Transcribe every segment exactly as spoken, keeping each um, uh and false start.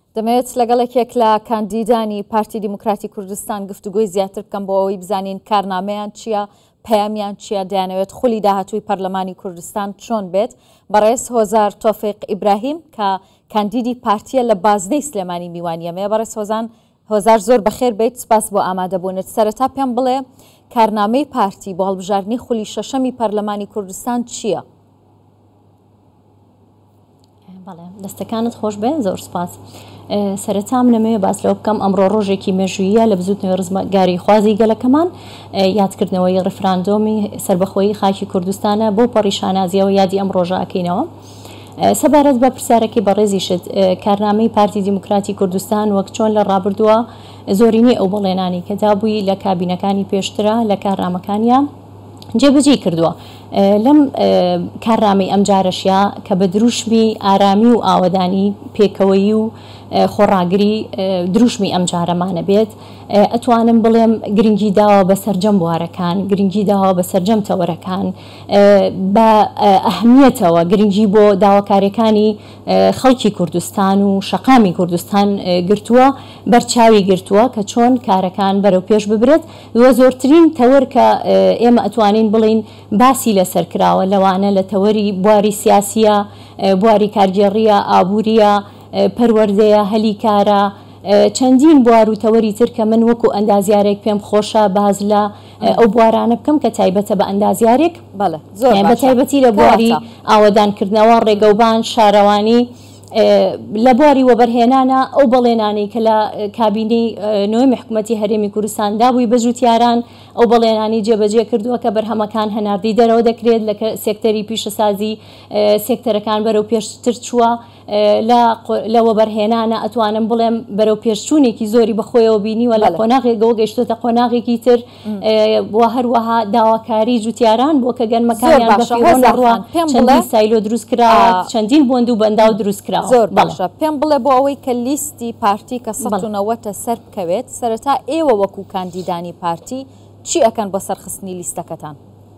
دەمەوێت لەگەڵێکێک لە کاندیدانی پارتی دیموکراتی کوردستان گفتوگۆی زیاتر بکەم بۆ ئەوەی بزانین کارنامەیان چییە، پەیامیان چییە، دەیانەوێت خولی داهاتووی پەرلەمانی کوردستان چۆن بێت. بەڕێز هۆزار تۆفیق ئیبراهیم کە کاندیدی پارتیە لە بازنەی سلێمانی میوانیەمەیە. بەڕێز هۆزان هۆزار زۆر بەخێر بیت، سپاس بۆ ئامادەبوونت. سەرەتا پێم بڵێ کارنامەی پارتی بۆ هەڵبژاردنی خولی شەشەمی پەرلەمانی کوردستان چییە؟ بەڵێ دەستەکانت خۆش بێ، زۆر سپاس. سەرەتام نەمەوێ باس لەوە بکەم ئەمڕۆ ڕۆژێکی مێژوویە لە بزوتنەوەی ڕزگاری خوازی گەلەکەمان یادکردنەوەی ڕفراندۆمی سربەخۆیی خاکی کوردستانە بۆ پەڕی شانازیەوە یادی ئەم ڕۆژە ئەکەینەوە. سەبارەت بە پرسیارەکەی بەڕێزیشت کارنامەی پارتی دیموکراتی کوردستان وەک چۆن لە ڕابردووە زۆرینەی ئەو بەڵێنانی کە دابووی لە کابینەکانی پێشترە لە کارنامەکانیان جێبەجێ کردووە. لەم کارنامەی ئەم جارەشیا کە بە دروشمی ئارامی و ئاوەدانی پێکەوەی و خۆڕاگری دروشمی ئەم جارەمانە بێت، ئەتوانم بڵێم گرنگی داوە بە سەرجەم بوارەکان، گرنگی داوە بە سەرجەم تەوەرەکان، بە ئەهمیەتەوە گرنگی بۆ داواکاریەکانی خەڵکی کوردستان و شەقامی کوردستان گرتووە، بەرچاوی گرتووە کە چۆن کارەکان بەرەو پێش ببرێت. وە زۆرترین تەوەر کە ئێمە ئەتوانین بڵین باسی لەسەر کراوە لەوانە لە تەوەری بواری سیاسیە، بواری کارگێڕیە، ئابووریە، پەروەردەیە، هەلیکارە، چەندین بوار و تەوەری تر کە من وەکو ئەندازیارێک پێم خۆشە باز لە ئەو بوارانە بکەم کە تایبەتە بە ئەندازیارێک، بە تایبەتی لە بواری ئاوەدانکردنەوە، ڕێگەوبان، شارەوانی، لە بواری وەبەرهێنانە ئەو بەڵێنانی کە لە کابینەی نوێمی حکوومەتی هەرێمی کوردستان دابووی بەجووتیاران ئەو بەڵێنانی جێبەجێ کردووە کە بەرهەمەکان هەناردی دەرەوە دەکرێت لە سێکتەری پیشەسازی سێکتەرەکان بەرەو پێشتر چووە. لە وەبەرهێنانە ئەتوانم بڵێم بەرەو پێشچوونێکی زۆری بەخۆیەوە بینیوە لە قۆناغێکەوە گەیشتۆتە قۆناغێکی تر وە هەروەها داواکاری جوتیاران بۆ کە گەنمەکانیان بەڕوە چەندین سایلۆ دروست کراوە، چەندین بۆند و بەنداو دروست کراوە. زۆر باشە. پێم بڵێ بۆ ئەوەی کە لیستی پارتی کە سەد و نەوەتە سەر بکەوێت، سەرەتا ئێوە وەکو کاندیدانی پارتی چی ئەکەن بۆ سەرخستنی لیستەکەتان؟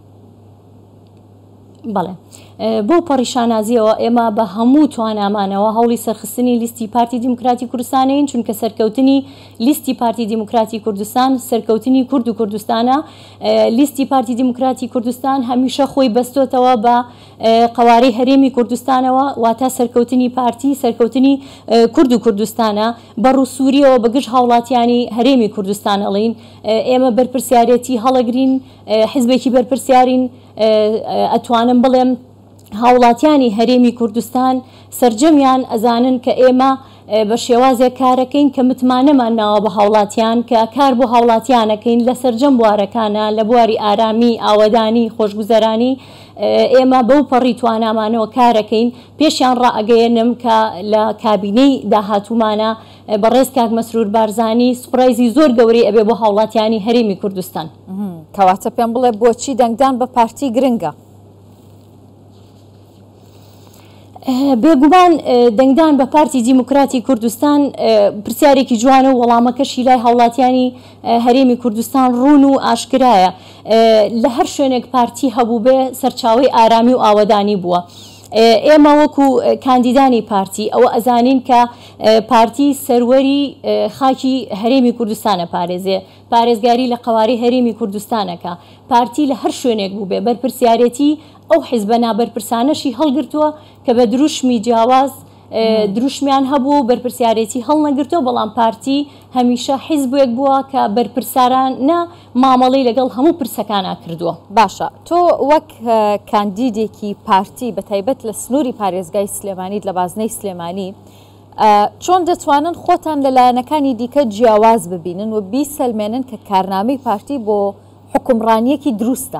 بەڵێ بۆ پەڕیشانازیەوە ئێمە بە هەموو توانامانەوە هەوڵی سەرخستنی لیستی پارتی دیموکراتی کوردستانین، چونکە سەرکەوتنی لیستی پارتی دیموکراتی کوردستان سەرکەوتنی کورد و کوردستانە. لیستی پارتی دیموکراتی کوردستان هەمیشە خۆی بەستۆتەوە بە قوارەی هەرێمی کوردستانەوە، واتە سەرکەوتنی پارتی سەرکەوتنی کورد و کوردستانە بە ڕووسوریەوە بەگشت هاوڵاتیانی هەرێمی کوردستان ئەڵین. ئێمە بەرپرسیارەتی هەڵەگرین، حیزبێکی بەرپرسیارین، ئەتوانم بڵێم هاوڵاتیانی هەرێمی کوردستان سەرجەمیان ئەزانن کە ئێمە بە شێوازێک کارەکەین کە متمانەمان ناوە بە هاوڵاتیان، کە کار بۆ هاوڵاتیانەکەین لە سەرجەم بوارەکانە لە بواری ئارامی، ئاوەدانی، خۆشگوزەرانی. ئێمە بەو پەڕی توانامانەوە کارەکەین. پێشیان ڕائگەیەنم کە لە کابینەی داهاتوومانە بەڕێز کاک مەسرور بارزانی سوپرایزی زۆر گەورەی ئەبێ بۆ هاوڵاتیانی هەرێمی کوردستان. کەواتە پێم بڵێ بۆچی دەنگدان بە پارتی گرنگە؟ بێگومان دەنگدان بە پارتی دیموکراتی کوردستان پرسیارێکی جوانە و وەڵامەکەشی لای هاوڵاتیانی هەرێمی کوردستان ڕوون و ئاشکرایە. لە هەر شوێنێک پارتی هەبوو بێ سەرچاوی ئارامی و ئاوەدانی بووە. ئێمە وەکو کاندیدانی پارتی ئەوە ئەزانین کە پارتی سەروەری خاکی هەرێمی کوردستانە پارێزێ، پارێزگاری لە قواری هەرێمی کوردستانەکە. پارتی لە هەر شوێنێک بوو بێ بەرپرسیارەتی ئەو حیزبە نابەرپرسانەشی هەڵگرتووە کە بە دروشمی جیاواز دروشمیان هەبوو بەرپرسیارەتی هەڵنەگرتووە، بەڵام پارتی هەمیشە حیزبێک بووە کە بەرپرسارانە مامەڵەی لەگەڵ هەموو پرسەکانە کردووە. باشە، تۆ وەک کاندیدێکی پارتی بە تایبەت لە سنووری پارێزگای سلێمانیت لە بازنەی سلێمانی چۆن دەتوانن خۆتان لەلایەنەکانی دیکە جیاواز ببینن و بیسەلمێنن کە کارنامەی پارتی بۆ حکومڕانیەکی دروستە؟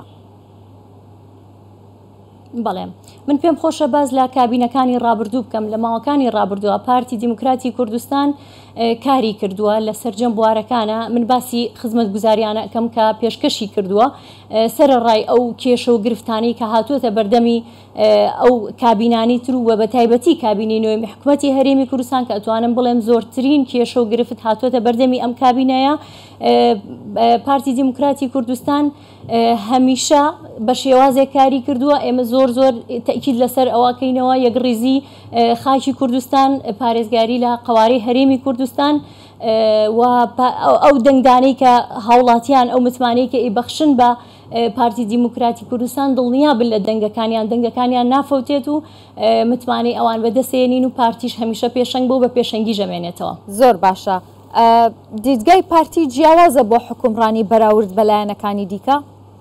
بەڵێ من پێم خۆشە باز لە کابینەکانی ڕابردوو بکەم. لە ماوەکانی ڕابردووە پارتی دیموکراتی کوردستان کاری کردووە لە سەرجەم بوارەکانە. من باسی خزمەت گوزاریانە ئەەکەم کە پێشکەشی کردووە سەرڕای ئەو کێشە و گرفتانی کە هاتووەتە بەردەمی ئەو کابینانی تر و بە تایبەتی کابینی نوێمی حکوومەتی هەرێمی کوردستان کە ئەتوانم بڵێم زۆرترین کێشە و گرفت هاتووەتە بەردەمی ئەم کابینەیە. پارتی دیموکراتی کوردستان هەمیشە بە شێوازێک کاری کردووە. ئێمە زۆر زۆر تەکید لەسەر ئەوەکەینەوە یەکڕیزی خاکی کوردستان پارێزگاری لە قوارەی هەرێمی کوردستان و ئەو دەنگدانەی کە هاوڵاتیان ئەو متمانەی کە ئیبەخشن بە پارتی دیموکراتی کوردستان دڵنیا بن لە دەنگەکانیان دەنگەکانیان نافەوتێت و متمانەی ئەوان بەدەستێنین و پارتیش هەمیشە پێشەنگ بۆ بە پێشەنگی ژەمێنێتەوە. زۆر باشە. دیدگای پارتی جیاوازە بۆ حکومڕانی بەراورد بەلایەنەکانی دیکە؟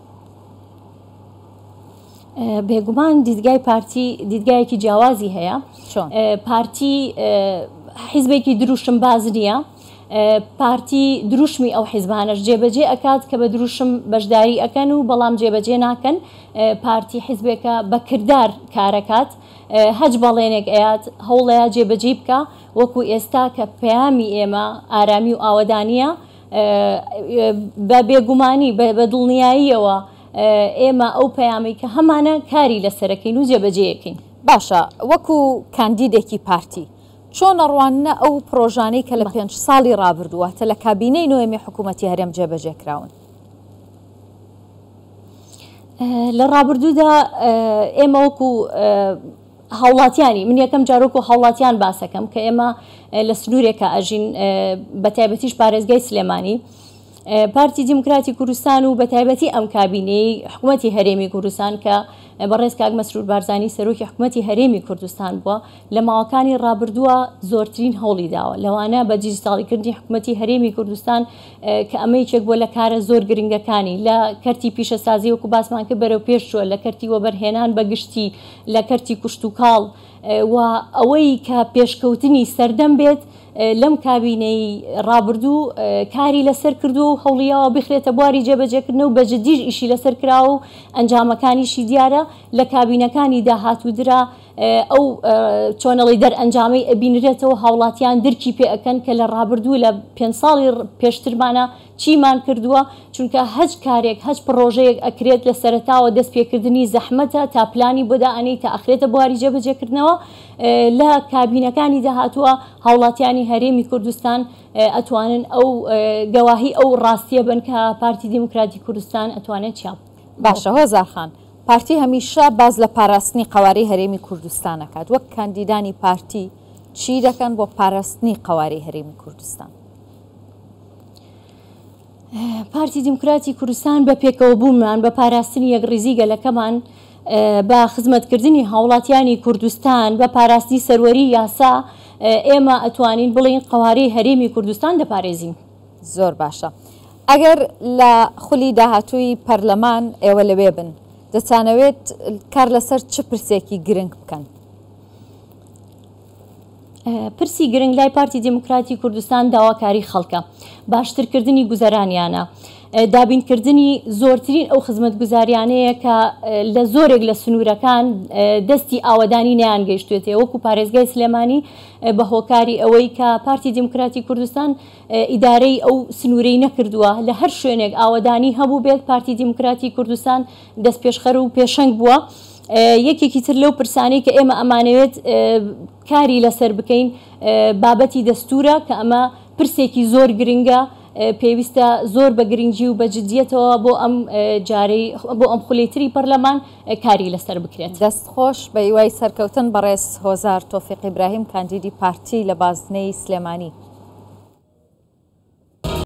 بێگومان دیدگای پارتی دیدگایەکی جیاوازی هەیە. پارتی حیزبێکی دروشم باز نییە. پارتی دروشمی ئەو حیزبانەش جێبەجێ ئەکات کە بە دروشم بەشداری ئەەکەن و بەڵام جێبەجێ ناکەن. پارتی حیزبێکە بە کردار کارەکات، هەج بەڵێنێک ئەیات هەوڵەیە جێبەجێ بکە، وەکو ئێستا کە پەیامی ئێمە ئارامی و ئاوەدانیە بە بێگومانی بە دڵنیاییەوە ئێمە ئەو پەیامی کە هەمانە کاری لەسەرەکەین و جێبەجێیەکەین. باشە، وەکو کاندیدێکی پارتی چۆن ئەڕوانە ئەو پرۆژانەی کە لە پێنج ساڵی ڕابردوواتە لە کابینەی نوێمی حکوومەتی هەرێم جێبەجێکراون؟ لە ڕابردوودا ئێمە وەکو هاوڵاتیانی من یەکەم جارۆک و هاوڵاتیان باسەکەم کە ئێمە لە سنوورێکە ئەژین بە تایبەتیش پارێزگای سلێمانی. پارتی دیموکراتی کوردستان و بە تایبەتی ئەم کابینەی حکوومەتی هەرێمی کوردستان کە بەڕێز کاک مەسرور بارزانی سەرۆکی حکوومەتی هەرێمی کوردستان بووە لە ماوەکانی ڕابردووە زۆرترین هەوڵی داوە لەوانە بە دیجیتاڵیکردنی حکوومەتی هەرێمی کوردستان کە ئەمە یەکێک بۆ لە کارە زۆر گرنگەکانی لە کەرتی پیشەسازی وەکو باسمان کرد بەرەو پێش چووە، لە کەرتی وەبەرهێنان بەگشتی، لە کەرتی کوشت و کاڵ و ئەوەی کە پێشکەوتنی سەردەم بێت لەم کابینەی ڕابردوو کاری لەسەر کردو و هەوڵیەوە بخرێتە بواری جێبەجێکردنەوە و بەجددیش ئیشی لەسەر کراوە و ئەنجامەکانیشی دیارە لە کابینەکانی داهاتوودرا ئەو چۆنەڵی دەرئەنجامی ئەبینرێتەوە هاوڵاتیان درکی پێ ئەەکەن کە لە ڕابردوو لە پێنج ساڵی پێشترمانە چیمان کردووە، چونکە هەچ کارێک هەچ پرۆژەیەک ئەکرێت لە سەرەتاوە دەست پێکردنی زەحمەتە تا پلانی بۆداانی تا ئەخرێتە بواری جێبەجێکردنەوە. لە کابینەکانی داهاتووە هاوڵاتیانی هەرێمی کوردستان ئەتوانن ئەو گەواهی ئەو ڕاستیە بن کە پارتی دیموکراتی کوردستان ئەتوانێت چاپ. باشە هۆزارخان، پارتی هەمیشە باز لە پاراستنی قوارەی هەرێمی کوردستان ئەکات. وەک کاندیدانی پارتی چی دەکەن بۆ پاراستنی قوارەی هەرێمی کوردستان؟ پارتی دیموکراتی کوردستان بە پێکەوە بوومان بە پاراستنی یەکڕیزی گەلەکەمان بە خزمەتکردنی هاوڵاتیانی کوردستان بە پاراستی سەروەری یاسا ئێمە ئەتوانین بڵین قوارەی هەرێمی کوردستان دەپارێزین. زۆر باشە. ئەگەر لە خولی داهاتووی پەرلەمان ئێوە لەوێ بن دەتانەوێت کار لەسەر چ پرسێکی گرنگ بکەن؟ پرسی گرنگ لای پارتی دیموکراتی کوردستان داواکاری خەڵکە، باشترکردنی گوزەرانیانە، دابینکردنی زۆرترین ئەو خزمەت گوزاریانەیە کە لە زۆرێک لە سنوورەکان دەستی ئاوەدانی نیان گەیشتوێتێ، وەکو پارێزگای سلێمانی بە هۆکاری ئەوەی کە پارتی دیموکراتی کوردستان ئیدارەی ئەو سنوورەی نەکردووە لە هەر شوێنێک ئاوەدانی هەبوو بێت پارتی دیموکراتی کوردستان دەست پێشخەر و پێشەنگ بووە. یەکێکی تر لەو پرسانەی کە ئێمە ئەمانەوێت کاری لەسەر بکەین بابەتی دەستورە کە ئەمە پرسێکی زۆر گرنگە، پێویستە زۆر بە گرنگی و بە جددیەتەوە بۆ ئەم جارەی بۆ ئەم خولەیتری پەرلەمان کاری لەسەر بکرێت. دەستخۆش بە هیوای سەرکەوتن بەڕێز هۆزار تۆفیق ئیبراهیم کاندیدی پارتی لە بازنەی سلێمانی.